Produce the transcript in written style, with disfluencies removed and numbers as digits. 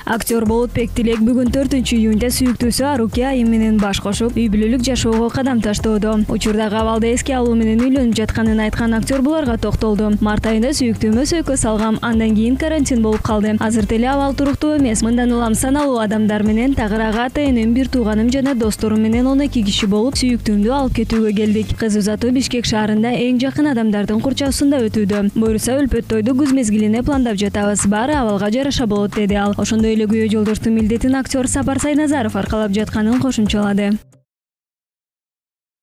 Актер Болотбек Тилек бүгүн 4-июнда сүйүктүүсү Аруке айым менен баш кошуп, үй бүлөлүк жашоого кадам таштоодо. Учурдагы абалды эске алуу менен үйлөнүп жатканын айткан актер буларга токтолду. Март айында сүйүктүүмө сөйкө салгам, андан кийин карантин болуп калды. Азыр деле абал туруктуу эмес. Мындан улам саналуу адамдар менен тагыраагы ата-энем, бир тууганым жана досторум менен 12 киши болуп сүйүктүүмдү алып кетүүгө келдик. Кыз узатуу Бишкек шаарында эң жакын адамдардын курчаусунда өтүүдө. Буюрса өлпөт тойду күз мезгилине пландап жатабыз. Баары абалга жараша болот деди ал. Ошондой эле күйөө жолдоштун милдетин актер Сапар Сайназаров аркалап жатканын кошумчалады.